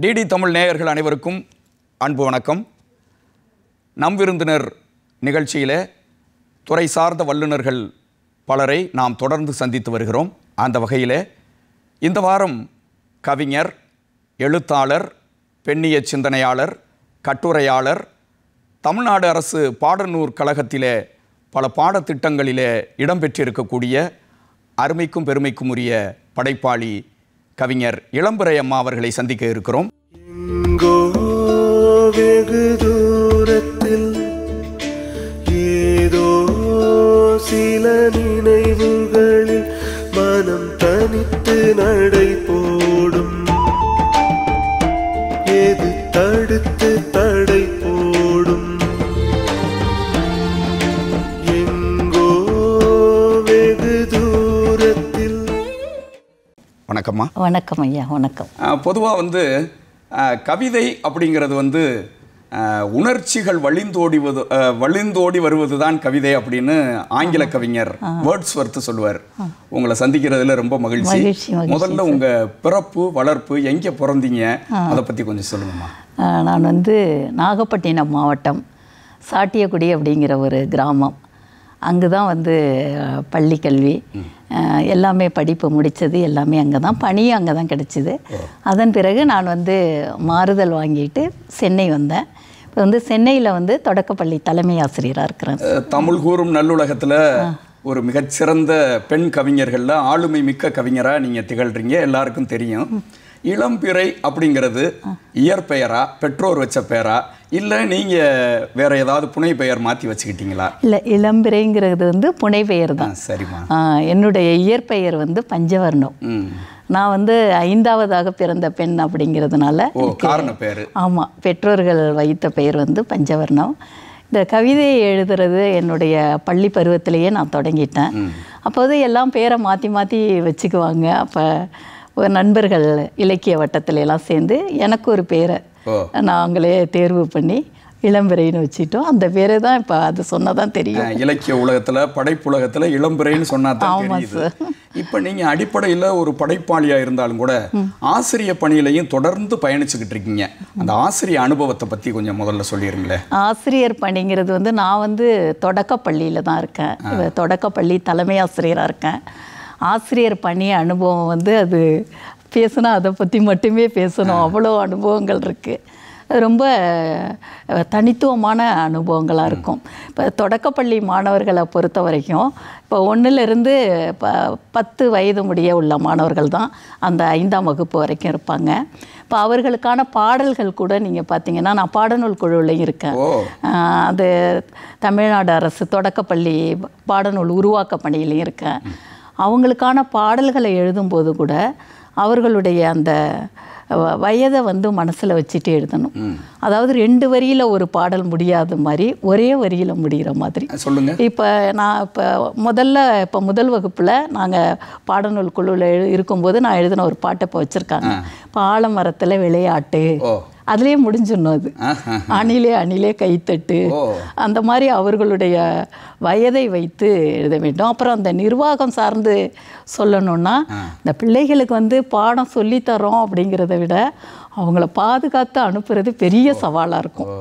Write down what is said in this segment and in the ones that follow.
DD Tamil நேயர்கள் அனைவருக்கும் அன்பு வணக்கம். நம் விருந்தினர் நிகழ்ச்சியில் துறை சார்ந்த வல்லுநர்கள் பலரை நாம் தொடர்ந்து சந்தித்து வருகிறோம். அந்த வகையில் இந்த வாரம் கவிஞர், எழுத்தாளர், பெண்ணிய சிந்தனையாளர், கட்டுரையாளர், தமிழ்நாடு அரசு பாடநூற் கழகத்திலே பல பாடத்திட்டங்களிலே இடம்பெற்றிருக்கக்கூடிய அருமைக்கும் பெருமைக்கும் உரிய படைப்பாளி கவிஞர் இளம்பிறை அம்மா அவர்களை சந்திக்க இருக்கிறோம். எங்கோ வெகு தூரத்தில் ஏதோ சில நினைவுகளில் மனம் தனித்து நடை போடும், எது தடுத்து தடை போடும். எங்கோ வெகு தூரத்தில். வணக்கம்மா. வணக்கம் ஐயா. வணக்கம். பொதுவாக கவிதை அப்படிங்கிறது உணர்ச்சிகள் வழிந்தோடி வருவது தான் கவிதை அப்படின்னு ஆங்கில கவிஞர் வேர்ட்ஸ்வொர்த் சொல்லுவார். உங்களை சந்திக்கிறதுல ரொம்ப மகிழ்ச்சி. முதல்ல உங்க பிறப்பு, வளர்ப்பு, எங்கே பிறந்தீங்க, அதை பற்றி கொஞ்சம் சொல்லுங்கம்மா. நான் நாகப்பட்டினம் மாவட்டம் சாட்டியக்குடி அப்படிங்கிற ஒரு கிராமம். அங்கு தான் பள்ளி கல்வி எல்லாமே, படிப்பு முடித்தது எல்லாமே அங்கே தான், பணியும் அங்கே தான் கிடச்சிது. அதன் பிறகு நான் மாறுதல் வாங்கிட்டு சென்னை வந்தேன். இப்போ சென்னையில் தொடக்கப்பள்ளி தலைமை ஆசிரியராக இருக்கிறேன். தமிழ் கூறும் நல்லுலகத்தில் ஒரு மிகச்சிறந்த பெண் கவிஞர்களில் ஆளுமை மிக்க கவிஞராக நீங்கள் திகழ்கிறீங்க, எல்லாருக்கும் தெரியும். இளம்பிறை அப்படிங்கிறது இயற்பெயரா, பெற்றோர் வச்ச பெயரா, இல்லை நீங்கள் வேற ஏதாவது புனை பெயர் மாற்றி வச்சுக்கிட்டீங்களா? இல்லை, இளம்பிறைங்கிறது புனை பெயர் தான். சரிம்மா. என்னுடைய இயற்பெயர் பஞ்சவர்ணம். நான் 5ஆவதாக பிறந்த பெண் அப்படிங்கிறதுனால காரண பெயர். ஆமாம், பெற்றோர்கள் வைத்த பெயர் பஞ்சவர்ணம். இந்த கவிதையை எழுதுறது என்னுடைய பள்ளி பருவத்திலேயே நான் தொடங்கிட்டேன். அப்போது எல்லாம் பேரை மாற்றி மாற்றி வச்சுக்குவாங்க. அப்போ ஒரு நண்பர்கள் இலக்கிய வட்டத்துல எல்லாம் சேர்ந்து எனக்கு ஒரு பேரை நாங்களே தேர்வு பண்ணி இளம்பிறைன்னு வச்சுட்டோம். அந்த பேரை தான் இப்போ அது சொன்னதான் தெரியும். இலக்கிய உலகத்தில், படைப்புலகத்தில் இளம்பிறைன்னு சொன்னாதான் தெரியுது. இப்போ நீங்கள் அடிப்படையில் ஒரு படைப்பாளியாக இருந்தாலும் கூட ஆசிரிய பணியிலையும் தொடர்ந்து பயணிச்சுக்கிட்டு இருக்கீங்க. அந்த ஆசிரிய அனுபவத்தை பற்றி கொஞ்சம் முதல்ல சொல்லிடுங்களே. ஆசிரியர் பணிங்கிறது நான் தொடக்கப்பள்ளியில் தான் இருக்கேன். தொடக்கப்பள்ளி தலைமை ஆசிரியராக இருக்கேன். ஆசிரியர் பணி அனுபவம் அது பேசுனா அதை பற்றி மட்டுமே பேசணும், அவ்வளோ அனுபவங்கள் இருக்குது. ரொம்ப தனித்துவமான அனுபவங்களாக இருக்கும். இப்போ தொடக்கப்பள்ளி மாணவர்களை பொறுத்த வரைக்கும் இப்போ 1லிருந்து 10 வயது முடிய உள்ள மாணவர்கள் தான் அந்த 5ஆம் வகுப்பு வரைக்கும் இருப்பாங்க. இப்போ அவர்களுக்கான பாடல்கள் கூட நீங்கள் பார்த்தீங்கன்னா, நான் பாடநூல் குழுவிலையும் இருக்கேன். அது தமிழ்நாடு அரசு தொடக்கப்பள்ளி பாடநூல் உருவாக்க பணியிலையும் இருக்கேன். அவங்களுக்கான பாடல்களை எழுதும்போது கூட அவர்களுடைய அந்த வயதை மனசில் வச்சுட்டு எழுதணும். அதாவது 2 வரியில் ஒரு பாடல் முடியாத மாதிரி ஒரே வரியில் முடிகிற மாதிரி சொல்லுங்க. இப்போ நான் முதல் வகுப்பில் நாங்கள் பாடநூல் குழுவில் இருக்கும்போது நான் எழுதின ஒரு பாட்டை இப்போ வச்சுருக்காங்க. இப்போ ஆலமரத்தில் விளையாட்டு, அதுலேயே முடிஞ்சிடணும். அது அணிலே கைத்தட்டு, அந்த மாதிரி அவர்களுடைய வயதை வைத்து எழுத வேண்டும். அப்புறம் அந்த நிர்வாகம் சார்ந்து சொல்லணும்னா, இந்த பிள்ளைகளுக்கு பாடம் சொல்லித்தரோம் அப்படிங்கிறத விட அவங்கள பாதுகாத்து அனுப்புறது பெரிய சவாலாக இருக்கும்.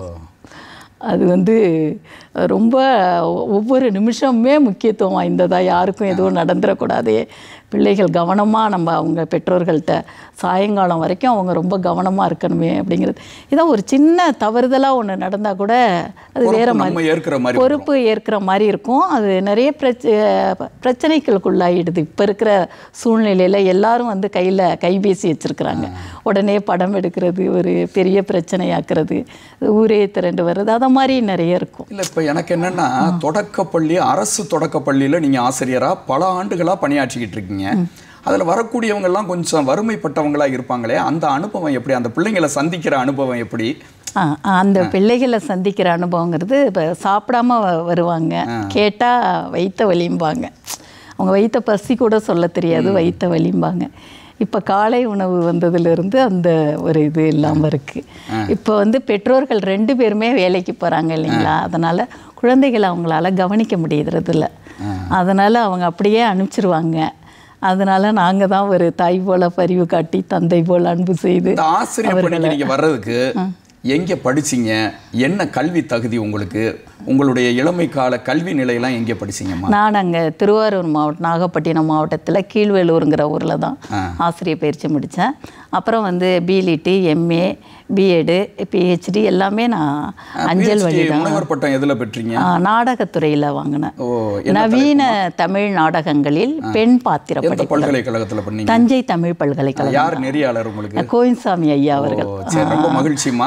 அது ரொம்ப ஒவ்வொரு நிமிஷமுமே முக்கியத்துவம் வாய்ந்ததாக, யாருக்கும் எதுவும் நடந்துடக்கூடாது, பிள்ளைகள் கவனமாக அவங்க பெற்றோர்கள்ட்ட சாயங்காலம் வரைக்கும் அவங்க ரொம்ப கவனமாக இருக்கணுமே அப்படிங்கிறது. இதான் ஒரு சின்ன தவறுதலாக ஒன்று நடந்தால் கூட அது வேறு மாதிரி பொறுப்பு ஏற்கிற மாதிரி இருக்கும். அது நிறைய பிரச்சனைகளுக்குள்ளாயிடுது. இப்போ இருக்கிற சூழ்நிலையில் எல்லாரும் கையில் கைபேசி வச்சுருக்குறாங்க. உடனே படம் எடுக்கிறது ஒரு பெரிய பிரச்சனையாக்குறது, ஊரே திரண்டு வர்றது, அதை மாதிரி நிறைய இருக்கும். இல்லை, இப்போ எனக்கு என்னென்னா, தொடக்கப்பள்ளி, அரசு தொடக்கப்பள்ளியில் நீங்கள் ஆசிரியராக பல ஆண்டுகளாக பணியாற்றிக்கிட்டு இருக்கீங்க. அதில் வரக்கூடியவங்கெல்லாம் கொஞ்சம் வறுமைப்பட்டவங்களாக இருப்பாங்களே, அந்த அனுபவம் எப்படி? அந்த பிள்ளைங்களை சந்திக்கிற அனுபவம் எப்படி? அந்த பிள்ளைகளை சந்திக்கிற அனுபவங்கிறது, இப்போ சாப்பிடாம வருவாங்க, கேட்டால் வயிற்ற வலிம்பாங்க. அவங்க வயிற்ற பசி கூட சொல்ல தெரியாது, வயிற்ற வலிம்பாங்க. இப்போ காலை உணவு வந்ததுலேருந்து அந்த ஒரு இது இல்லாமல் இருக்குது. இப்போ பெற்றோர்கள் 2 பேருமே வேலைக்கு போகிறாங்க இல்லைங்களா, அதனால் குழந்தைகளை அவங்களால கவனிக்க முடியறதில்ல. அதனால் அவங்க அப்படியே அனுப்பிச்சிருவாங்க. அதனால நாங்க தான் ஒரு தாய் போல பரிவு காட்டி தந்தை போல் அன்பு செய்து இந்த ஆசிரியர் பணிக்கு நீங்க வர்றதுக்கு எங்கே படிச்சீங்க, என்ன கல்வி தகுதி உங்களுக்கு, உங்களுடைய இளமை கால கல்வி நிலையெல்லாம் எங்கே படிச்சீங்கம்மா? நான் அங்கே திருவாரூர் மாவட்டம் நாகப்பட்டினம் மாவட்டத்தில் கீழ்வேலூருங்கிற ஊரில் தான் ஆசிரியர் பயிற்சி முடித்தேன். அப்புறம் வந்து பிலிட்டு, எம்ஏ, பிஎடு, பிஹெச்டி எல்லாமே நான் அஞ்சல் வழி தான். முனைவர் பட்டம் எதில் பெற்றீங்க? நாடகத்துறையில் வாங்கினேன். நவீன தமிழ் நாடகங்களில் பெண் பாத்திர பல்கலைக்கழகத்தில் பண்ணீங்க? தஞ்சை தமிழ் பல்கலைக்கழகம். யார் நெறியாளர் உங்களுக்கு? கோவிந்தசாமி ஐயா அவர்கள். சரி, ரொம்ப மகிழ்ச்சிமா.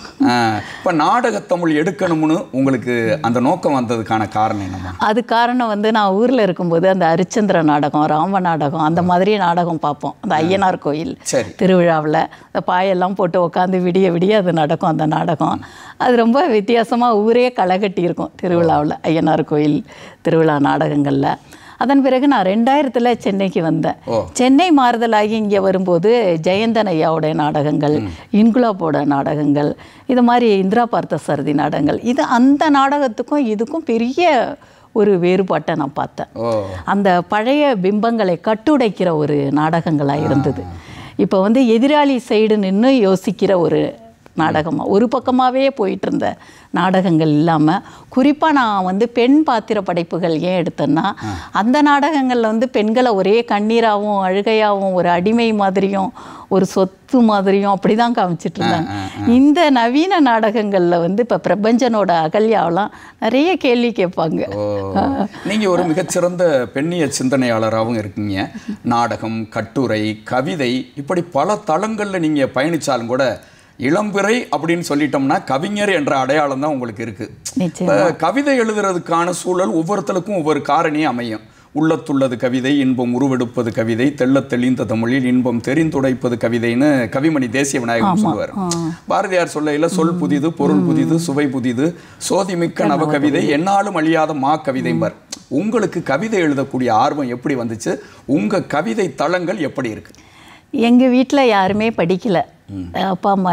இப்போ நாடகத்தமிழ் எடுக்கணும்னு உங்களுக்கு அந்த நோக்கம் வந்ததுக்கான காரணம் என்னம்மா? அது காரணம் வந்து நான் ஊரில் இருக்கும்போது அந்த அரிச்சந்திர நாடகம், ராம நாடகம், அந்த மாதிரி நாடகம் பார்ப்போம். அந்த ஐயனார் கோயில் திருவிழாவில் பாயெல்லாம் போட்டு உட்காந்து விடிய விடிய அது நடக்கும் அந்த நாடகம். அது ரொம்ப வித்தியாசமாக ஊரே களைகட்டி இருக்கும் திருவிழாவில், ஐயனார் கோயில் திருவிழா நாடகங்களில். அதன் பிறகு நான் 2000 சென்னைக்கு வந்தேன். சென்னை மாறுதலாகி இங்கே வரும்போது ஜெயந்தன் ஐயாவுடைய நாடகங்கள், இன்குலாப்போட நாடகங்கள், இது மாதிரி இந்திரா பார்த்த சாரதி நாடகங்கள், இது அந்த நாடகத்துக்கும் இதுக்கும் பெரிய ஒரு வேறுபாட்டை நான் பார்த்தேன். அந்த பழைய பிம்பங்களை கட்டுடைக்கிற ஒரு நாடகங்களாக இருந்தது. இப்போ வந்து எதிராளி சைடு நின்று யோசிக்கிற ஒரு நாடகமாக ஒரு பக்கமாகவே போயிட்டு இருந்த நாடகங்கள் இல்லாமல், குறிப்பாக நான் வந்து பெண் பாத்திர படைப்புகள் ஏன் எடுத்தேன்னா, அந்த நாடகங்களில் வந்து பெண்களை ஒரே கண்ணீராகவும் அழுகையாகவும் ஒரு அடிமை மாதிரியும் ஒரு சொத்து மாதிரியும் அப்படி தான் காமிச்சிட்டு இருந்தாங்க. இந்த நவீன நாடகங்களில் வந்து இப்போ பிரபஞ்சனோட அகல்யாவெல்லாம் நிறைய கேள்வி கேட்பாங்க. நீங்கள் ஒரு மிகச்சிறந்த பெண்ணிய சிந்தனையாளராகவும் இருக்கீங்க. நாடகம், கட்டுரை, கவிதை, இப்படி பல தளங்களில் நீங்கள் பயணித்தாலும் கூட இளம்பிறை அப்படின்னு சொல்லிட்டோம்னா கவிஞர் என்ற அடையாளம் தான் உங்களுக்கு இருக்குது. கவிதை எழுதுறதுக்கான சூழல் ஒவ்வொருத்தருக்கும் ஒவ்வொரு காரணி அமையும். உள்ளத்துள்ளது கவிதை, இன்பம் உருவெடுப்பது கவிதை, தெள்ள தெளிந்த தமிழில் இன்பம் தெரிந்துடைப்பது கவிதைன்னு கவிமணி தேசிய விநாயகம் சொல்லுவார். பாரதியார் சொல்லையில் சொல் புதிது, பொருள் புதிது, சுவை புதிது, சோதிமிக்க நவ கவிதை, என்னாலும் அழியாத மா கவிதைம்பார். உங்களுக்கு கவிதை எழுதக்கூடிய ஆர்வம் எப்படி வந்துச்சு? உங்கள் கவிதை தளங்கள் எப்படி இருக்கு? எங்கள் வீட்டில் யாருமே படிக்கலை. அப்பா அம்மா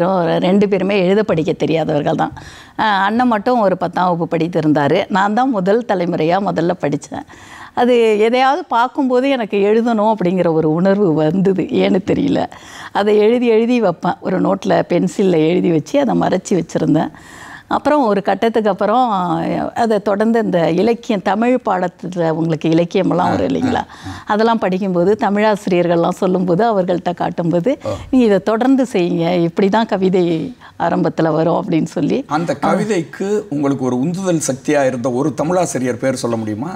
2 பேருமே எழுத படிக்க தெரியாதவர்கள் தான். அண்ணன் மட்டும் ஒரு 10ஆம் வகுப்பு படித்திருந்தார். நான் தான் முதல் தலைமுறையாக முதல்ல படித்தேன். அது எதையாவது பார்க்கும்போது எனக்கு எழுதணும் அப்படிங்கிற ஒரு உணர்வு வந்தது, ஏன்னு தெரியல. அதை எழுதி வைப்பேன். ஒரு நோட்டில் பென்சிலில் எழுதி வச்சு அதை மறைச்சி வச்சுருந்தேன். அப்புறம் ஒரு கட்டத்துக்கு அப்புறம் அதை தொடர்ந்து இந்த இலக்கியம், தமிழ் பாடத்தில் உங்களுக்கு இலக்கியமெல்லாம் வரும் இல்லைங்களா, அதெல்லாம் படிக்கும்போது தமிழாசிரியர்கள்லாம் சொல்லும்போது அவர்கள்ட்ட காட்டும்போது நீங்கள் இதை தொடர்ந்து செய்யுங்க, இப்படி தான் கவிதை ஆரம்பத்தில் வரும் அப்படின்னு சொல்லி. அந்த கவிதைக்கு உங்களுக்கு ஒரு உந்துதல் சக்தியாக இருந்த ஒரு தமிழாசிரியர் பேர் சொல்ல முடியுமா?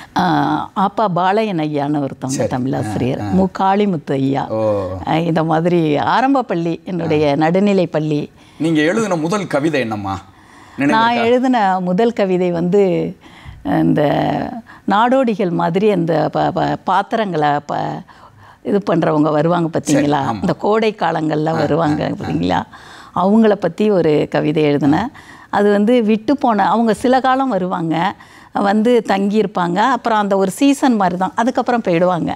அப்பா பாளையன் ஐயான்னு ஒருத்தவங்க தமிழாசிரியர், மு காளிமுத்து ஐயா. இந்த மாதிரி ஆரம்ப பள்ளி, என்னுடைய நடுநிலை பள்ளி. நீங்கள் எழுதின முதல் கவிதை என்னம்மா? நான் எழுதின முதல் கவிதை வந்து இந்த நாடோடிகள் மாதிரி அந்த பாத்திரங்களை இது பண்ணுறவங்க வருவாங்க பார்த்தீங்களா, இந்த கோடை காலங்களில் வருவாங்க பார்த்தீங்களா, அவங்கள பற்றி ஒரு கவிதை எழுதினேன். அது வந்து விட்டு போன அவங்க சில காலம் வருவாங்க, வந்து தங்கியிருப்பாங்க, அப்புறம் அந்த ஒரு சீசன் மாதிரி தான், அதுக்கப்புறம் போயிடுவாங்க.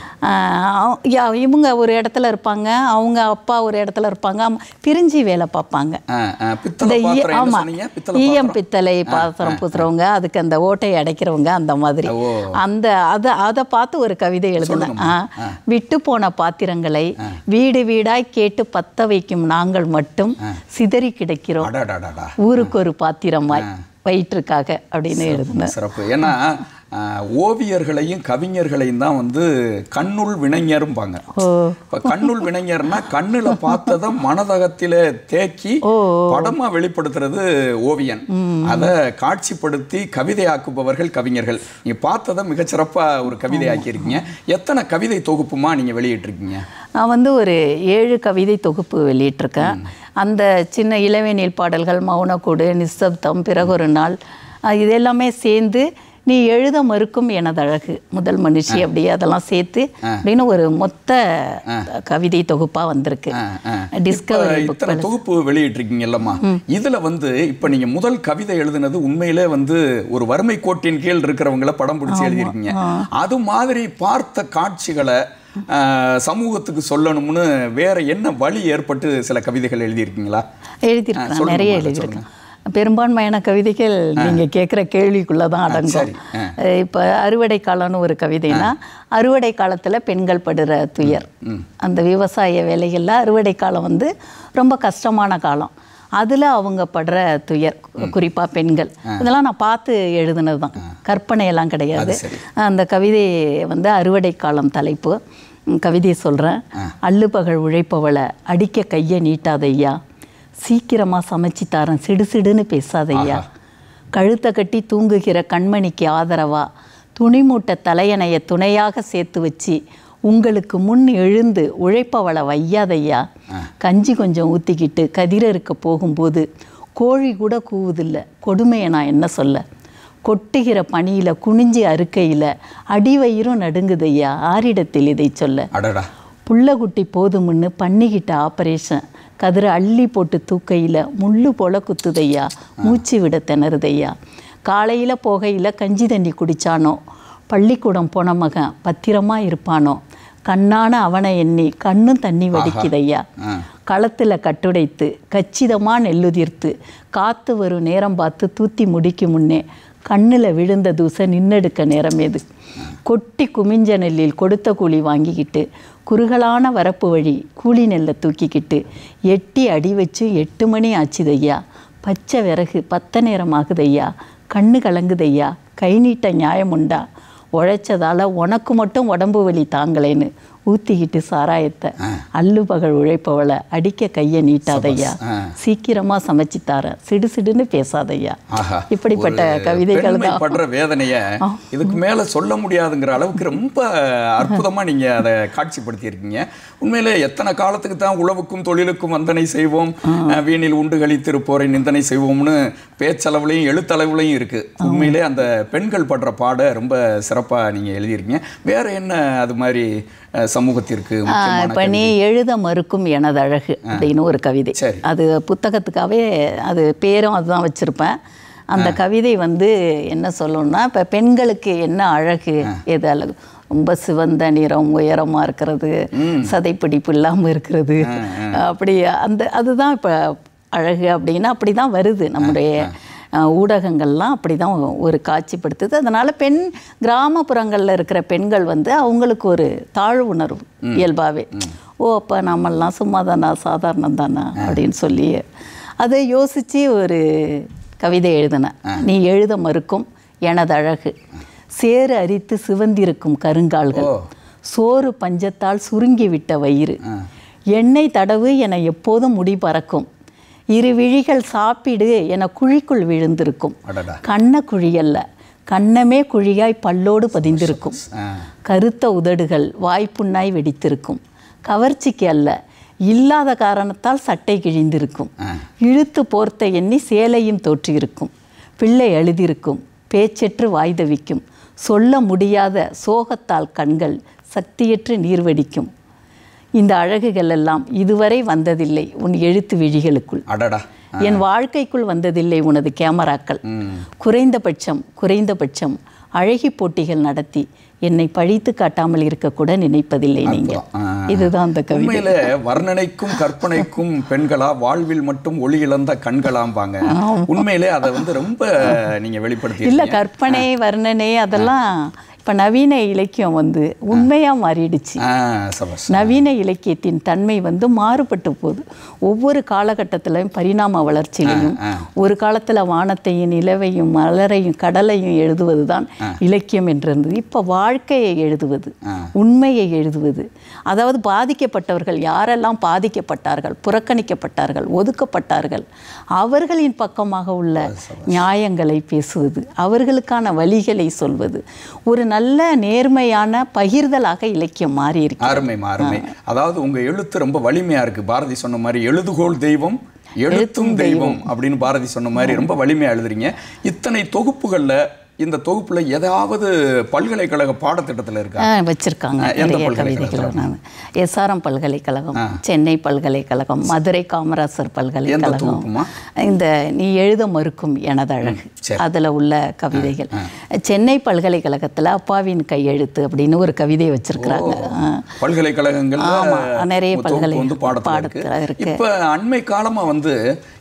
இவங்க ஒரு இடத்துல இருப்பாங்க, அவங்க அப்பா ஒரு இடத்துல இருப்பாங்க, பிரிஞ்சு வேலை பார்ப்பாங்க. ஆமாம், ஈயம் பித்தளை பாத்திரம் பூசுறவங்க, அதுக்கு அந்த ஓட்டையை அடைக்கிறவங்க, அந்த மாதிரி. அதை பார்த்து ஒரு கவிதை எழுதினேன். விட்டு போன பாத்திரங்களை வீடு வீடாய் கேட்டு பத்த வைக்கும் நாங்கள் மட்டும் சிதறி கிடைக்கிறோம், ஊருக்கு ஒரு பாத்திரமாய் வயிற்றுக்காக அப்படின்னு எழுதுனேன். சிறப்பு. ஏன்னா ஓவியர்களையும் கவிஞர்களையும் தான் வந்து கண்ணுள் வினைஞரும்பாங்க. இப்போ கண்ணுள் வினைஞர்னா கண்ணில் பார்த்ததை மனதகத்தில் தேக்கி படமாக வெளிப்படுத்துறது ஓவியன். அதை காட்சிப்படுத்தி கவிதையாக்குபவர்கள் கவிஞர்கள். நீங்கள் பார்த்ததை மிகச்சிறப்பாக ஒரு கவிதை ஆக்கியிருக்கீங்க. எத்தனை கவிதை தொகுப்புமா நீங்கள் வெளியிட்டிருக்கீங்க? நான் வந்து ஒரு 7 கவிதை தொகுப்பு வெளியிட்டிருக்கேன். அந்த சின்ன இளவேனில் பாடல்கள், மௌனக்கூடு, நிசப்தம், பிறகொரு நாள், இது எல்லாமே சேர்ந்து நீ எழுத மறுக்கும் எனது அழகு, முதல் மனுஷி, அப்படியே அதெல்லாம் சேர்த்து அப்படின்னு ஒரு மொத்த கவிதை தொகுப்பாக வந்திருக்கு. டிஸ்கவரி தொகுப்பு வெளியிட்டிருக்கீங்கல்லம்மா. இதில் வந்து இப்போ நீங்கள் முதல் கவிதை எழுதுனது உண்மையிலே வந்து ஒரு வறுமை கோட்டின் கீழ் இருக்கிறவங்கள படம் பிடிச்சி எழுதியிருக்கீங்க. அது மாதிரி பார்த்த காட்சிகளை சமூகத்துக்கு சொல்லணும்னு வேற என்ன வழி ஏற்பட்டு சில கவிதைகள் எழுதியிருக்கீங்களா? எழுதியிருக்கேன், நிறைய எழுதியிருக்கேன். பெரும்பான்மையான கவிதைகள் நீங்கள் கேட்குற கேள்விக்குள்ளே தான் அடங்கும். இப்போ அறுவடை காலம்னு ஒரு கவிதைனா, அறுவடை காலத்தில் பெண்கள் படுற துயர், அந்த விவசாய வேலைகளில் அறுவடை காலம் வந்து ரொம்ப கஷ்டமான காலம், அதில் அவங்க படுற துயர், குறிப்பாக பெண்கள். இதெல்லாம் நான் பார்த்து எழுதுனது தான், கற்பனையெல்லாம் கிடையாது. அந்த கவிதை வந்து அறுவடை காலம் தலைப்பு. கவிதையை சொல்கிறேன். அள்ளுபகல் உழைப்பவளை அடிக்க கையை நீட்டாதையா, சீக்கிரமாக சமைச்சி தரேன் சிடுசிடுன்னு பேசாதையா, கழுத்தை கட்டி தூங்குகிற கண்மணிக்கு ஆதரவா துணி மூட்டை தலையணையை துணையாக சேர்த்து வச்சு உங்களுக்கு முன் எழுந்து உழைப்பவளை வையாதையா, கஞ்சி கொஞ்சம் ஊற்றிக்கிட்டு கதிரறுக்க போகும்போது கோழி கூட கூவுதில்லை, கொடுமையை நான் என்ன சொல்ல, கொட்டுகிற பனியில் குனிஞ்சி அறுக்கையில் அடிவயிரும் நடுங்குதையா, ஆரிடத்தில் இதை சொல்ல, புள்ளக்குட்டி போதுமுன்னு பண்ணிக்கிட்ட ஆப்ரேஷன் கதிரை அள்ளி போட்டு தூக்கையில் முள்ளு போல குத்துதையா, மூச்சு விட திணறுதையா, காலையில் போகையில் கஞ்சி தண்ணி குடித்தானோ, பள்ளிக்கூடம் போன மகன் பத்திரமாக இருப்பானோ, கண்ணான அவனை எண்ணி கண்ணும் தண்ணி வடிக்குதையா, களத்தில் கட்டுடைத்து கச்சிதமாக நெல்லுதிர்த்து காற்று வரும் நேரம் பார்த்து தூத்தி முடிக்கும் முன்னே கண்ணில் விழுந்த தூசை நின்னெடுக்க நேரம் எது, கொட்டி குமிஞ்ச நெல்லில் கொடுத்த கூலி வாங்கிக்கிட்டு குறுகலான வரப்பு வழி கூலி நெல்லை தூக்கிக்கிட்டு எட்டி அடி வச்சு 8 மணி ஆச்சுதையா, பச்சை விறகு 10 நேரம் ஆகுதையா, கண்ணு கலங்குதையா, கை நீட்ட நியாயம் உண்டா, உழைச்சதால் உனக்கு மட்டும் உடம்பு வலி தாங்களேன்னு ஊற்றிக்கிட்டு சாராயத்தை அள்ளு பகல் உழைப்பவளை அடிக்க கையை நீட்டாதையா, சீக்கிரமாக சமைச்சு தரேன் சிடுசிடுன்னு பேசாதையா. இப்படிப்பட்ட கவிதைகள் தான். படுற வேதனையை இதுக்கு மேலே சொல்ல முடியாதுங்கிற அளவுக்கு ரொம்ப அற்புதமாக நீங்கள் அதை காட்சிப்படுத்தியிருக்கீங்க. உண்மையிலே எத்தனை காலத்துக்கு தான் உழவுக்கும் தொழிலுக்கும் வந்தனை செய்வோம், வீணில் உண்டு கழித்திருப்போரை நிந்தனை செய்வோம்னு பேச்சளவுலையும் எழுத்தளவுலையும் இருக்குது. உண்மையிலே அந்த பெண்கள் படுற பாட ரொம்ப சிறப்பாக நீங்கள் எழுதியிருக்கீங்க. வேற என்ன அது மாதிரி சமூகத்திற்கு? இப்போ நீ எழுத மறுக்கும் எனது அழகு அப்படின்னு ஒரு கவிதை, அது புத்தகத்துக்காகவே அது பேரும் அதுதான் வச்சுருப்பேன். அந்த கவிதை வந்து என்ன சொல்லணும்னா, இப்போ பெண்களுக்கு என்ன அழகு, எது அழகு, ரொம்ப சிவந்த நிறம், உயரமாக இருக்கிறது, சதைப்பிடிப்பு இல்லாமல் இருக்கிறது, அப்படி அதுதான் இப்போ அழகு அப்படின்னா அப்படி தான் வருது. நம்முடைய ஊடகங்கள்லாம் அப்படி தான் ஒரு காட்சிப்படுத்துது. அதனால் கிராமப்புறங்களில் இருக்கிற பெண்கள் வந்து அவங்களுக்கு ஒரு தாழ்வு உணர்வு இயல்பாகவே, ஓ அப்போ நம்மெல்லாம் சும்மா தானா, சாதாரணம் தானா அப்படின்னு சொல்லி அதை யோசித்து ஒரு கவிதை எழுதினேன். நீ எழுத மறுக்கும் எனது அழகு, சேறு அரித்து சிவந்திருக்கும் கருங்கால்கள், சோறு பஞ்சத்தால் சுருங்கி விட்ட வயிறு, எண்ணெய் தடவு என எப்போதும் முடி பறக்கும், இரு விழிகள் சாப்பிடு என குழிக்குள் விழுந்திருக்கும், கண்ண குழியல்ல கண்ணமே குழியாய் பல்லோடு பதிந்திருக்கும், கருத்த உதடுகள் வாய்ப்புண்ணாய் வெடித்திருக்கும், கவர்ச்சிக்கு அல்ல இல்லாத காரணத்தால் சட்டை கிழிந்திருக்கும், இழுத்து போர்த்த எண்ணி சேலையும் தோற்றியிருக்கும், பிள்ளை அழுதிருக்கும், பேச்சற்று வாய் தவிக்கும், சொல்ல முடியாத சோகத்தால் கண்கள் சக்தியற்று நீர் வடிக்கும், இந்த அழகுகள் எல்லாம் இதுவரை வந்ததில்லை உன் எழுத்து விழிகளுக்குள், என் வாழ்க்கைக்குள் வந்ததில்லை உனது கேமராக்கள், குறைந்தபட்சம் அழகி போட்டிகள் நடத்தி என்னை பழித்து காட்டாமல் இருக்கக்கூட நினைப்பதில்லை நீங்கள். இதுதான் அந்த கவிதையில வர்ணனைக்கும் கற்பனைக்கும் பெண்களா, வாழ்வில் மட்டும் ஒளி இழந்த கண்களாம்பாங்க. உண்மையிலே அதை வந்து ரொம்ப நீங்க வெளிப்படுத்தி இல்லை, கற்பனை வர்ணனை அதெல்லாம் இப்போ நவீன இலக்கியம் வந்து உண்மையாக மாறிடுச்சு. நவீன இலக்கியத்தின் தன்மை வந்து மாறுபட்டு போகுது. ஒவ்வொரு காலகட்டத்திலையும் பரிணாம வளர்ச்சியிலையும் ஒரு காலத்தில் வானத்தையும் நிலவையும் மலரையும் கடலையும் எழுதுவது தான் இலக்கியம் என்றிருந்தது. இப்போ வாழ்க்கையை எழுதுவது, உண்மையை எழுதுவது, அதாவது பாதிக்கப்பட்டவர்கள் யாரெல்லாம் பாதிக்கப்பட்டார்கள், புறக்கணிக்கப்பட்டார்கள், ஒதுக்கப்பட்டார்கள், அவர்களின் பக்கமாக உள்ள நியாயங்களை பேசுவது, அவர்களுக்கான வழிகளை சொல்வது, ஒரு நல்ல நேர்மையான பகிர்தலாக இலக்கியம் மாறி இருக்கு. அருமை. அதாவது உங்க எழுத்து ரொம்ப வலிமையா இருக்கு. பாரதி சொன்ன மாதிரி எழுதுகோள் தெய்வம் எழுத்தும் தெய்வம் அப்படின்னு பாரதி சொன்ன மாதிரி ரொம்ப வலிமையா எழுதுறீங்க. இத்தனை தொகுப்புகள்ல இந்த தொகுப்புல ஏதாவது பல்கலைக்கழக பாடத்திட்டத்தில் இருக்கா? வச்சிருக்காங்க நிறைய கவிதைகள். நான் SRM பல்கலைக்கழகம், சென்னை பல்கலைக்கழகம், மதுரை காமராசர் பல்கலைக்கழகம், இந்த நீ எழுத மறுக்கும் எனது அழகு அதில் உள்ள கவிதைகள். சென்னை பல்கலைக்கழகத்தில் அப்பாவின் கையெழுத்து அப்படின்னு ஒரு கவிதை வச்சிருக்கிறாங்க. பல்கலைக்கழகங்கள் நிறைய பல்கலை பாடத்தில் இருக்கு. இப்போ அண்மை காலமாக வந்து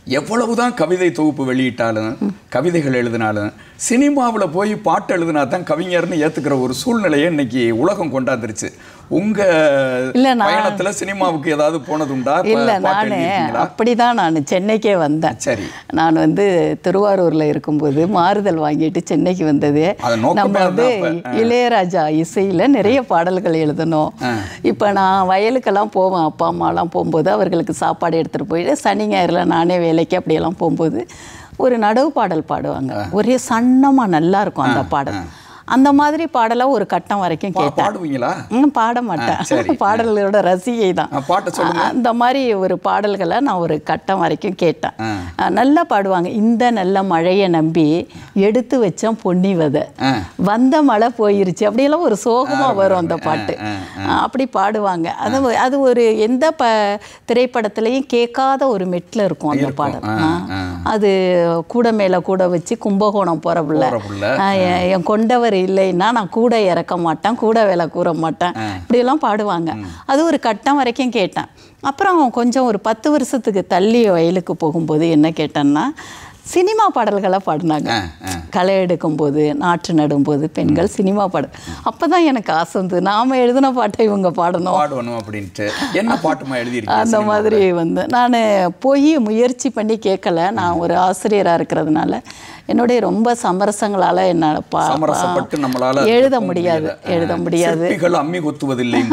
எவ்வளவுதான் கவிதை தொகுப்பு வெளியிட்டாலும் கவிதைகள் எழுதினாலும் சினிமாவில் போய் பாட்டு எழுதினா தான் கவிஞர்னு ஏற்றுக்கிற ஒரு சூழ்நிலையை இன்னைக்கு உலகம் கொண்டாந்துருச்சு. உங்க பயணத்துல சினிமாவுக்கு ஏதாவது போனதுண்டா? இல்லை, நான் அப்படிதான் நான் சென்னைக்கே வந்தேன். சரி, நான் வந்து திருவாரூரில் இருக்கும்போது மாறுதல் வாங்கிட்டு சென்னைக்கு வந்தது. நம்ம வந்து இளையராஜா இசையில் நிறைய பாடல்கள் எழுதணும். இப்போ நான் வயலுக்கெல்லாம் போவேன், அப்பா அம்மாலாம் போகும்போது அவர்களுக்கு சாப்பாடு எடுத்துகிட்டு போயிட்டு சனி ஞாயிறில் நானே வேலைக்கு அப்படியெல்லாம் போகும்போது ஒரு நடவு பாடல் பாடுவாங்க. ஒரே சன்னமாக நல்லா இருக்கும் அந்த பாடல். அந்த மாதிரி பாடலாம் ஒரு கட்டம் வரைக்கும் கேட்டேன். பாட மாட்டேன், பாடல்களோட ரசிகை தான். அந்த மாதிரி ஒரு பாடல்களை நான் ஒரு கட்டம் வரைக்கும் கேட்டேன். நல்லா பாடுவாங்க. இந்த நல்ல மழையை நம்பி எடுத்து வச்சேன் பொன்னி விதை, வந்த மழை போயிருச்சு, அப்படியெல்லாம் ஒரு சோகமாக வரும் அந்த பாட்டு. அப்படி பாடுவாங்க. அது ஒரு எந்த திரைப்படத்துலையும் கேட்காத ஒரு மெட்டில் இருக்கும் அந்த பாடல். அது கூட மேலே கூட வச்சு கும்பகோணம் போகிற பிள்ளை என் கொண்டவர் இல்லைன்னா நான் கூட இறக்க மாட்டேன், கூட வேலை கூற மாட்டேன், இப்படியெல்லாம் பாடுவாங்க. அது ஒரு கட்டம் வரைக்கும் கேட்டேன். அப்புறம் கொஞ்சம் ஒரு 10 வருஷத்துக்கு தள்ளி வயலுக்கு போகும்போது என்ன கேட்டேன்னா சினிமா பாடல்களை பாடினாங்க. களை எடுக்கும்போது, நாற்று நடும்போது பெண்கள் சினிமா பாடல். அப்போ தான் எனக்கு ஆசை வந்து நாம் எழுதின பாட்டை இவங்க பாடணும் அப்படின்ட்டு. என்ன பாட்டுமா எழுதியிருக்கீங்க? அந்த மாதிரி வந்து நான் போய் முயற்சி பண்ணி கேட்கல. நான் ஒரு ஆசிரியராக இருக்கிறதுனால என்னுடைய ரொம்ப சமரசங்களால் என்னால் எழுத முடியாது. அம்மி கொத்துவதில்லை.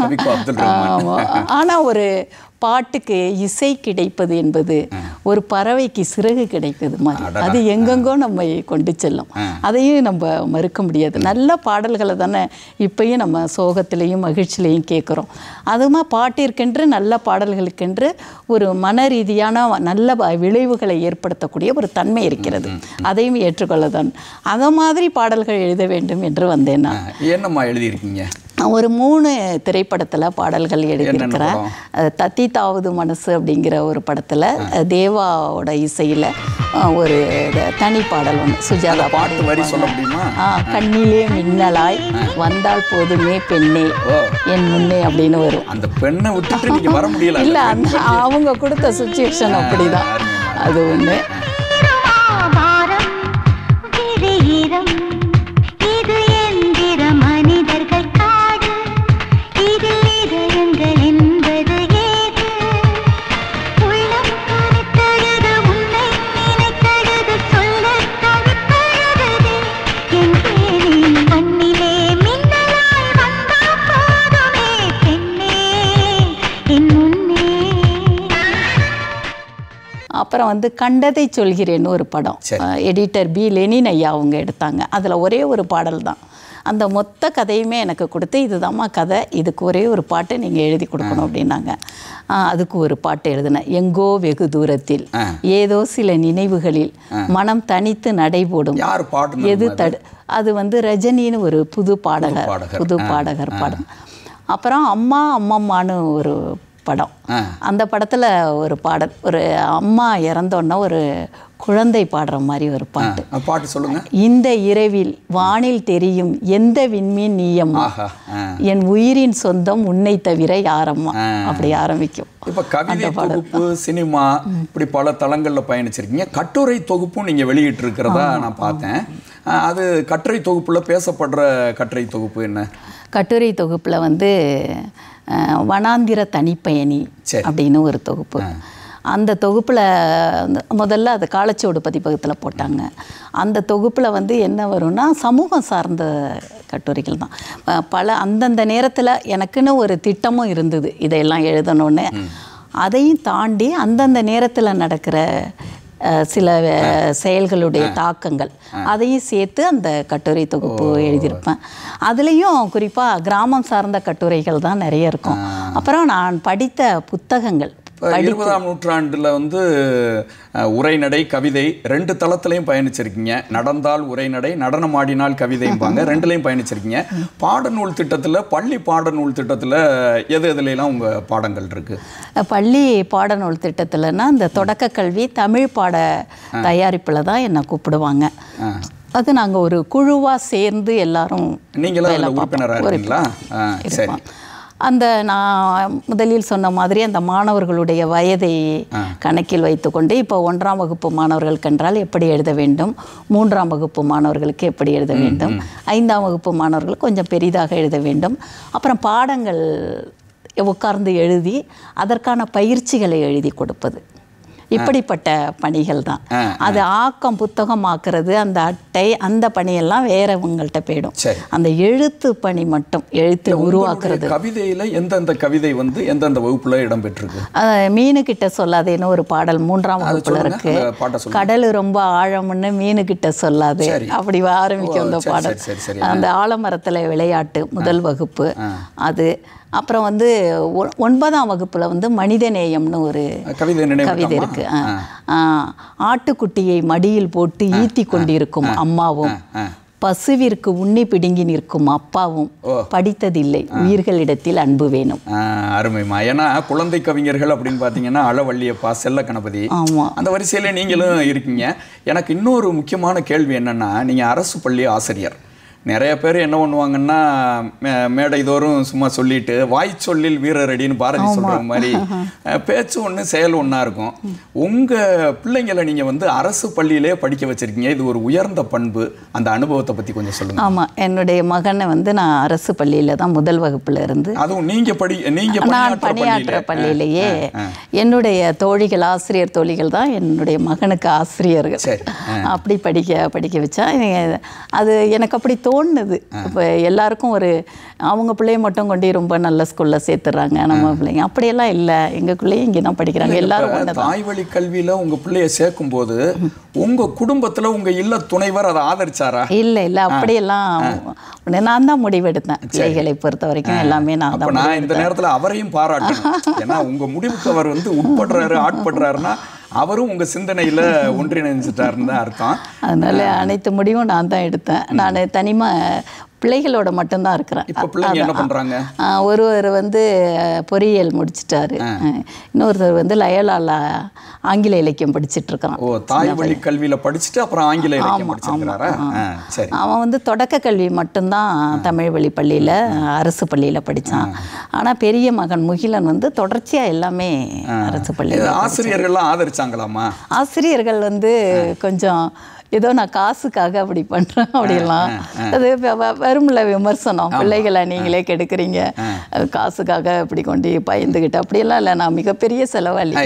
ஆனால் ஒரு பாட்டுக்கு இசை கிடைப்பது என்பது ஒரு பறவைக்கு சிறகு கிடைப்பது மாதிரி. அது எங்கெங்கோ நம்மை கொண்டு செல்லும். அதையும் நம்ம மறுக்க முடியாது. நல்ல பாடல்களை தானே இப்பயும் நம்ம சோகத்திலையும் மகிழ்ச்சியிலையும் கேட்குறோம். அதுமா பாட்டிற்கென்று நல்ல பாடல்களுக்கென்று ஒரு மன ரீதியான நல்ல விளைவுகளை ஏற்படுத்தக்கூடிய ஒரு தன்மை இருக்கிறது. அதையும் ஏற்றுக்கொள்ளதான். அதை மாதிரி பாடல்கள் எழுத வேண்டும் என்று வந்தேன். நான் என்னம்மா எழுதியிருக்கீங்க? ஒரு 3 திரைப்படத்தில் பாடல்கள் எழுதியிருக்கிறேன். தத்தி தாவது மனசு அப்படிங்கிற ஒரு படத்தில் தேவாவோட இசையில் ஒரு தனி பாடல் ஒன்று, சுஜாதா பாட்டு வரி சொல்ல முடியுமா? கண்ணிலே மின்னலாய் வந்தால் போதுமே பெண்ணே என் முன்னே அப்படின்னு வரும். அந்த பெண்ணை விட்டுட்டு நீங்க வர முடியல. இல்லை, அந்த அவங்க கொடுத்த சுச்சுவேஷன் அப்படிதான். அது ஒன்று. அப்புறம் வந்து கண்டதை சொல்கிறேன்னு ஒரு படம், எடிட்டர் பி லெனின் ஐயா அவங்க எடுத்தாங்க. அதில் ஒரே ஒரு பாடல் தான். அந்த மொத்த கதையுமே எனக்கு கொடுத்து, இதுதாம்மா கதை, இதுக்கு ஒரே ஒரு பாட்டு நீங்கள் எழுதி கொடுக்கணும் அப்படின்னாங்க. அதுக்கு ஒரு பாட்டு எழுதினேன். எங்கோ வெகு தூரத்தில் ஏதோ சில நினைவுகளில் மனம் தனித்து நடைபோடும் எது தடு. அது வந்து ரஜினின்னு ஒரு புது பாடகர் படம். அப்புறம் அம்மா அம்மம்மான்னு ஒரு படம். அந்த படத்தில் ஒரு பாடல், ஒரு அம்மா இறந்தோன்னா ஒரு குழந்தை பாடுற மாதிரி ஒரு பாட்டு சொல்லுங்க. இந்த இரவில் வானில் தெரியும் எந்த விண்மீன் நீயம்மா, என் உயிரின் சொந்தம் உன்னை தவிர யாரம்மா, அப்படி ஆரம்பிக்கும். இப்போ கவிதை தொகுப்பு, சினிமா, இப்படி பல தளங்களில் பயணிச்சிருக்கீங்க. கட்டுரை தொகுப்பும் நீங்கள் வெளியிட்டு இருக்கிறதா நான் பார்த்தேன். அது கட்டுரை தொகுப்பில் பேசப்படுற கட்டுரை தொகுப்பு என்ன? கட்டுரை தொகுப்பில் வந்து வனாந்திர தனிப்பயணி அப்படின்னு ஒரு தொகுப்பு. அந்த தொகுப்பில் முதல்ல அது காலச்சுவடு பதிப்பகத்தில் போட்டாங்க. அந்த தொகுப்பில் வந்து என்ன வரும்னா சமூகம் சார்ந்த கட்டுரைகள் தான். பல அந்தந்த நேரத்தில் எனக்குன்னு ஒரு திட்டமும் இருந்தது, இதையெல்லாம் எழுதணுன்னு. அதையும் தாண்டி அந்தந்த நேரத்தில் நடக்கிற சில செயல்களுடைய தாக்கங்கள் அதையும் சேர்த்து அந்த கட்டுரை தொகுப்பு எழுதியிருப்பேன். அதுலேயும் குறிப்பாக கிராமம் சார்ந்த கட்டுரைகள் தான் நிறைய இருக்கும். அப்புறம் நான் படித்த புத்தகங்கள், 20ஆம் நூற்றாண்டில் வந்து உரைநடை, கவிதை 2 தளத்திலையும் பயணிச்சிருக்கீங்க. நடந்தால் உரைநடை, நடனமாடினால் கவிதைம்பாங்க, 2லையும் பயணிச்சிருக்கீங்க. பாடநூல் திட்டத்தில், பள்ளி பாடநூல் திட்டத்தில் எதுலாம் உங்கள் பாடங்கள் இருக்குது? பள்ளி பாடநூல் திட்டத்தில்னா இந்த தொடக்க கல்வி தமிழ் பாட தயாரிப்பில் தான் என்னை கூப்பிடுவாங்க. அது நாங்கள் ஒரு குழுவாக சேர்ந்து எல்லாரும் நீங்களும் உறுப்பினராக இருக்கீங்களா? சரி. அந்த நான் முதலில் சொன்ன மாதிரி அந்த மாணவர்களுடைய வயதை கணக்கில் வைத்துக்கொண்டு இப்போ 1ஆம் வகுப்பு மாணவர்களுக்கு என்றால் எப்படி எழுத வேண்டும், 3ஆம் வகுப்பு மாணவர்களுக்கு எப்படி எழுத வேண்டும், 5ஆம் வகுப்பு மாணவர்களுக்கு கொஞ்சம் பெரிதாக எழுத வேண்டும். அப்புறம் பாடங்கள் உட்கார்ந்து எழுதி அதற்கான பயிற்சிகளை எழுதி கொடுப்பது, இப்படிப்பட்ட பணிகள் தான். அது ஆக்கம் புத்தகம் ஆக்குறது, அந்த அட்டை, அந்த பணியெல்லாம் வேறவங்கள்ட்ட போயிடும். அந்த எழுத்து பணி மட்டும், எழுத்து உருவாக்குறது. கவிதையில எந்தெந்த கவிதை வந்து எந்தெந்த வகுப்புல இடம் பெற்றிருக்கு? மீனுக்கிட்ட சொல்லாதேன்னு ஒரு பாடல் 3ஆம் வகுப்புல இருக்கு. கடல் ரொம்ப ஆழம்னு மீனுக்கிட்ட சொல்லாதே, அப்படி ஆரம்பிக்கும் அந்த பாடல். அந்த ஆலமரத்துல விளையாட்டு முதல் வகுப்பு அது. அப்புறம் வந்து 9ஆம் வகுப்புல வந்து மனிதநேயம்னு ஒரு கவிதை இருக்கு. ஆட்டுக்குட்டியை மடியில் போட்டு ஈத்தி கொண்டிருக்கும் அம்மாவும், பசுவிற்கு உண்ணி பிடுங்கி நிற்கும் அப்பாவும், படித்ததில்லை உயிர்களிடத்தில் அன்பு வேணும். அருமைமா. ஏன்னா குழந்தை கவிஞர்கள் அப்படின்னு பார்த்தீங்கன்னா அளவள்ளியப்பா, செல்ல கணபதி, அந்த வரிசையில நீங்களும் இருக்கீங்க. எனக்கு இன்னொரு முக்கியமான கேள்வி என்னன்னா, நீங்க அரசு பள்ளி ஆசிரியர். நிறைய பேர் என்ன பண்ணுவாங்கன்னா, மேடை தோறும் சும்மா சொல்லிட்டு வாய் சொல்லில் வீரரடின்னு பாரதி சொல்கிற மாதிரி பேச்சு ஒன்று செயல் ஒன்றா இருக்கும். உங்கள் பிள்ளைங்களை நீங்கள் வந்து அரசு பள்ளியிலே படிக்க வச்சுருக்கீங்க, இது ஒரு உயர்ந்த பண்பு. அந்த அனுபவத்தை பற்றி கொஞ்சம் சொல்லுங்கள். ஆமாம், என்னுடைய மகனை வந்து நான் அரசு பள்ளியில் தான் முதல் வகுப்பில் இருந்து, அதுவும் நீங்கள் நான் பணியாற்ற பள்ளியிலேயே என்னுடைய தோழிகள், ஆசிரியர் தோழிகள் தான் என்னுடைய மகனுக்கு ஆசிரியர்கள். அப்படி படிக்க வச்சா அது எனக்கு அப்படி தோணுது. இப்போ எல்லாருக்கும் ஒரு அவங்க பிள்ளைய மட்டும் கொண்டு ரொம்ப நல்ல ஸ்கூல்ல சேர்த்துறாங்க, நம்ம பிள்ளைங்க அப்படியெல்லாம் இல்லை. எங்கள் பிள்ளையும் இங்கே தான் படிக்கிறாங்க. எல்லாரும் தாய்வழி கல்வியில் உங்கள் பிள்ளைய சேர்க்கும் போது உங்கள் குடும்பத்தில் உங்கள் இல்ல துணைவர் அதை ஆதரிச்சாரா? இல்லை, அப்படியெல்லாம் நான் தான் முடிவெடுத்தேன். பிள்ளைகளை பொறுத்த வரைக்கும் எல்லாமே நான் தான். நான் இந்த நேரத்தில் அவரையும் பாராட்டணும். ஏன்னா உங்கள் முடிவுக்கு அவர் வந்து உட்படுறாரு, ஆட்படுறாருன்னா அவரும் உங்கள் சிந்தனையில் ஒன்றிணைஞ்சிட்டாருன்னு தான் அர்த்தம். அதனால அனைத்து முடிவும் நான் தான் எடுத்தேன். நான் தனிமா பிள்ளைகளோட மட்டும்தான் இருக்கிறேன். இப்போ பிள்ளைங்க என்ன பண்ணுறாங்க? ஒருவர் வந்து பொறியியல் முடிச்சிட்டாரு, இன்னொருத்தர் வந்து லயோலால ஆங்கில இலக்கியம் படிச்சுட்டு இருக்கிறான். ஓ, தாய்வழி கல்வியில் படிச்சுட்டு அப்புறம் ஆங்கில இலக்கியம் படிச்சிருக்கிறாரா? சரி. அவன் வந்து தொடக்க கல்வி மட்டும்தான் தமிழ் வழி பள்ளியில், அரசு பள்ளியில் படித்தான். ஆனால் பெரிய மகன் முகிலன் வந்து தொடர்ச்சியாக எல்லாமே அரசு பள்ளியில். ஆசிரியர்கள்லாம் ஆதரிச்சாங்களாமா? ஆசிரியர்கள் வந்து கொஞ்சம் ஏதோ நான் காசுக்காக அப்படி பண்ணுறேன் அப்படிலாம், அது வரும்ல விமர்சனம், பிள்ளைகளை நீங்களே கெடுக்குறீங்க காசுக்காக இப்படி கொண்டு பயந்துக்கிட்டு, அப்படியெல்லாம் இல்லை. நான் மிகப்பெரிய செலவாளி.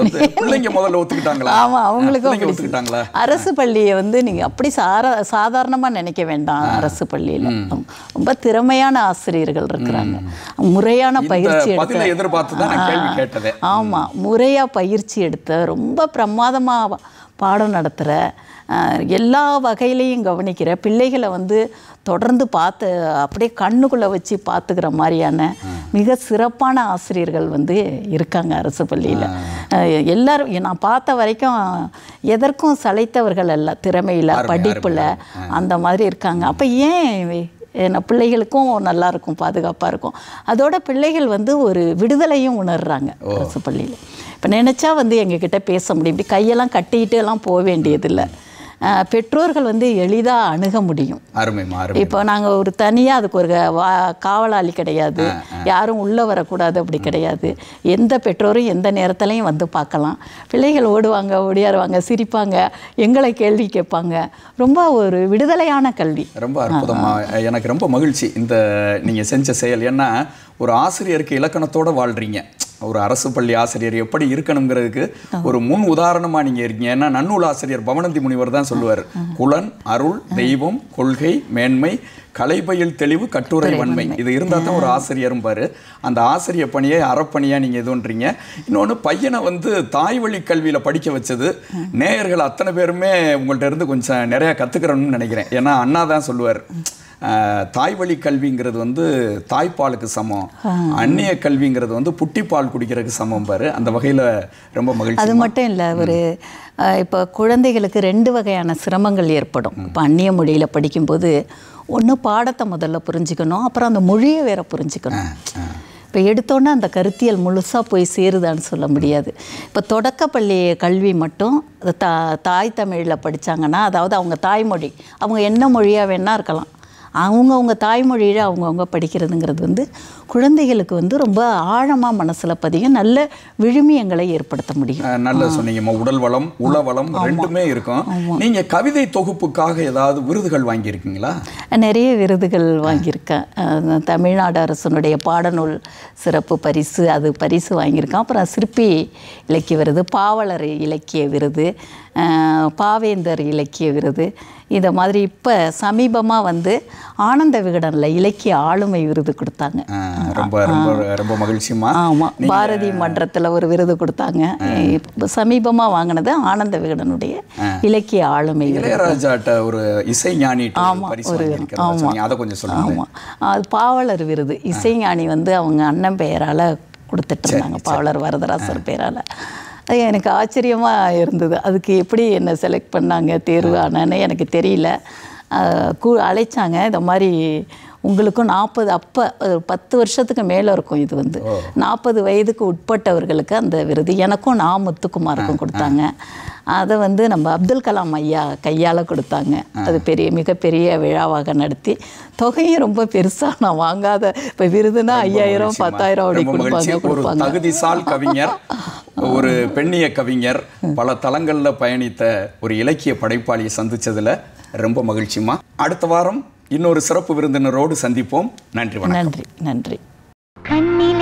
ஆமாம், அவங்களுக்கும் அரசு பள்ளியை வந்து நீங்கள் அப்படி சாதாரணமாக நினைக்க வேண்டாம். அரசு பள்ளியில் ரொம்ப திறமையான ஆசிரியர்கள் இருக்கிறாங்க, முறையான பயிற்சி எடுத்து, ஆமாம், முறையாக பயிற்சி எடுத்த, ரொம்ப பிரமாதமாக பாடம் நடத்துகிற, எல்லா வகையிலையும் கவனிக்கிற, பிள்ளைகளை வந்து தொடர்ந்து பார்த்து அப்படியே கண்ணுக்குள்ளே வச்சு பார்த்துக்கிற மாதிரியான மிக சிறப்பான ஆசிரியர்கள் வந்து இருக்காங்க அரசு பள்ளியில். எல்லாரும் நான் பார்த்த வரைக்கும் எதற்கும் சளைத்தவர்கள் அல்ல, திறமையில், படிப்பில் அந்த மாதிரி இருக்காங்க. அப்போ ஏன் பிள்ளைகளுக்கும் நல்லா இருக்கும், பாதுகாப்பாக இருக்கும். அதோட பிள்ளைகள் வந்து ஒரு விடுதலையும் உணர்றாங்க அரசு பள்ளியில். இப்போ நினச்சா வந்து எங்ககிட்ட பேச முடியும், இப்படி கையெல்லாம் கட்டிக்கிட்டு எல்லாம் போக வேண்டியதில்லை. பெற்றோர்கள் வந்து எளிதாக அணுக முடியும். இப்போ நாங்கள் ஒரு தனியாக அதுக்கு ஒரு காவலாளி கிடையாது, யாரும் உள்ளே வரக்கூடாது அப்படி கிடையாது. எந்த பெற்றோரும் எந்த நேரத்துலையும் வந்து பார்க்கலாம். பிள்ளைகள் ஓடுவாங்க, ஓடியாருவாங்க, சிரிப்பாங்க, எங்களை கேள்வி கேட்பாங்க. ரொம்ப ஒரு விடுதலையான கல்வி. ரொம்ப அற்புதமாக, எனக்கு ரொம்ப மகிழ்ச்சி இந்த நீங்கள் செஞ்ச செயல். ஏன்னா ஒரு ஆசிரியருக்கு இலக்கணத்தோடு வாழ்கிறீங்க. ஒரு அரசு பள்ளி ஆசிரியர் எப்படி இருக்கணுங்கிறதுக்கு ஒரு முன் உதாரணமாக நீங்கள் இருக்கீங்க. ஏன்னா நன்னூல் ஆசிரியர் பவனந்தி முனிவர் தான் சொல்லுவார், குலன், அருள், தெய்வம், கொள்கை, மேன்மை, கலைபயில் தெளிவு, கட்டுரை வன்மை, இது இருந்தால் தான் ஒரு ஆசிரியரும் பாரு. அந்த ஆசிரியர் பணியை அறப்பணியாக நீங்கள் எதுன்றீங்க. இன்னொன்று, பையனை வந்து தாய்வழி கல்வியில் படிக்க வச்சது நேயர்கள் அத்தனை பேருமே உங்கள்கிட்ட இருந்து கொஞ்சம் நிறையா கற்றுக்கிறோன்னு நினைக்கிறேன். ஏன்னா அண்ணா தான் சொல்லுவார், தாய்வழி கல்விங்கிறது வந்து தாய்ப்பாலுக்கு சமம், அந்நிய கல்விங்கிறது வந்து புட்டிப்பால் குடிக்கிறதுக்கு சமம் பாரு. அந்த வகையில் ரொம்ப மகிழ்ச்சி. அது மட்டும் இல்லை, ஒரு இப்போ குழந்தைகளுக்கு 2 வகையான சிரமங்கள் ஏற்படும். இப்போ அந்நிய மொழியில் படிக்கும்போது ஒன்று பாடத்தை முதல்ல புரிஞ்சுக்கணும், அப்புறம் அந்த மொழியை வேற புரிஞ்சுக்கணும். இப்போ எடுத்தோன்னே அந்த கருத்தியல் முழுசாக போய் சேருதான்னு சொல்ல முடியாது. இப்போ தொடக்கப்பள்ளி கல்வி மட்டும் தாய் தமிழில் படித்தாங்கன்னா, அதாவது அவங்க தாய்மொழி, அவங்க என்ன மொழியாக வேணா இருக்கலாம், அவங்கவுங்க தாய்மொழியில் அவங்கவுங்க படிக்கிறதுங்கிறது வந்து குழந்தைகளுக்கு வந்து ரொம்ப ஆழமாக மனசில் பதியும், நல்ல விழுமியங்களை ஏற்படுத்த முடியும். நல்ல சொன்னீங்கம்மா. உடல் வளம் உளவளம் ரெண்டுமே இருக்கும். நீங்கள் கவிதை தொகுப்புக்காக ஏதாவது விருதுகள் வாங்கியிருக்கீங்களா? நிறைய விருதுகள் வாங்கியிருக்கேன். தமிழ்நாடு அரசனுடைய பாடநூல் சிறப்பு பரிசு, அது பரிசு வாங்கியிருக்கேன். அப்புறம் சிற்பி இலக்கிய விருது, பாவலர் இலக்கிய விருது, பாவேந்தர் இலக்கிய விருது, இதை மாதிரி. இப்போ சமீபமாக வந்து ஆனந்த விகடனில் இலக்கிய ஆளுமை விருது கொடுத்தாங்க. ரொம்ப ரொம்ப ரொம்ப மகிழ்ச்சிமா. ஆமாம், பாரதி மன்றத்தில் ஒரு விருது கொடுத்தாங்க. இப்போ சமீபமாக வாங்கினது ஆனந்த விகடனுடைய இலக்கிய ஆளுமை விருது. இளையராஜாட்ட ஒரு இசைஞானி. ஆமாம், அதை கொஞ்சம் சொல்லுங்க. ஆமாம், அது பாவலர் விருது. இசைஞானி வந்து அவங்க அண்ணன் பெயரால் கொடுத்துட்டு இருந்தாங்க, பாவலர் வரதராசர் பெயரால். அது எனக்கு ஆச்சரியமாக இருந்தது. அதுக்கு எப்படி என்னை செலக்ட் பண்ணாங்க, தேர்வு ஆனேன்னு எனக்கு தெரியல. அழைச்சாங்க, இந்த மாதிரி உங்களுக்கும் 40, அப்போ 10 வருஷத்துக்கு மேலே இருக்கும் இது வந்து, 40 வயதுக்கு உட்பட்டவர்களுக்கு அந்த விருது. எனக்கும் நான் முத்துக்குமாருக்கும் கொடுத்தாங்க. அதை வந்து நம்ம அப்துல் கலாம் ஐயா கையால் கொடுத்தாங்க. அது மிகப்பெரிய விழாவாக நடத்தி, தொகையும் ரொம்ப பெருசாக, நான் வாங்காத. இப்போ விருதுனா 5000 10,000 அப்படி கொடுப்பாங்க. தகுதிசால் கவிஞர், ஒரு பெண்ணிய கவிஞர், பல தளங்களில் பயணித்த ஒரு இலக்கிய படைப்பாளியை சந்திச்சதுல ரொம்ப மகிழ்ச்சிமா. அடுத்த வாரம் இன்னொரு சிறப்பு விருந்தினரோடு சந்திப்போம். நன்றி, வணக்கம். நன்றி, நன்றி.